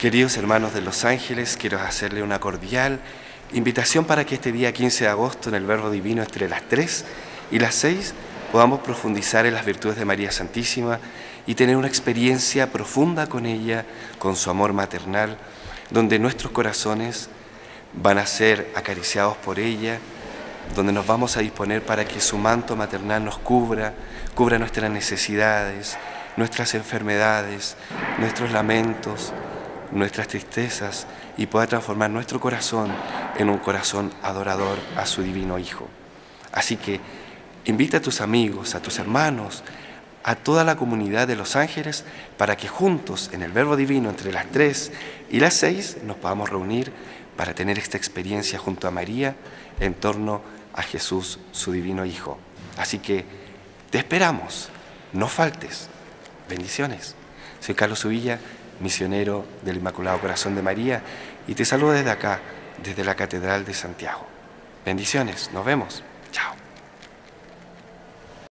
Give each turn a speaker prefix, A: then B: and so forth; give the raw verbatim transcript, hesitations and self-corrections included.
A: Queridos hermanos de Los Ángeles, quiero hacerle una cordial invitación para que este día quince de agosto, en el Verbo Divino, entre las tres y las seis, podamos profundizar en las virtudes de María Santísima y tener una experiencia profunda con ella, con su amor maternal, donde nuestros corazones van a ser acariciados por ella, donde nos vamos a disponer para que su manto maternal nos cubra, cubra nuestras necesidades, nuestras enfermedades, nuestros lamentos, nuestras tristezas, y pueda transformar nuestro corazón en un corazón adorador a su divino Hijo. Así que invita a tus amigos, a tus hermanos, a toda la comunidad de Los Ángeles, para que juntos en el Verbo Divino entre las tres y las seis nos podamos reunir para tener esta experiencia junto a María en torno a Jesús, su divino Hijo. Así que te esperamos, no faltes. Bendiciones. Soy Carlos Uvilla, misionero del Inmaculado Corazón de María, y te saludo desde acá, desde la Catedral de Santiago. Bendiciones, nos vemos.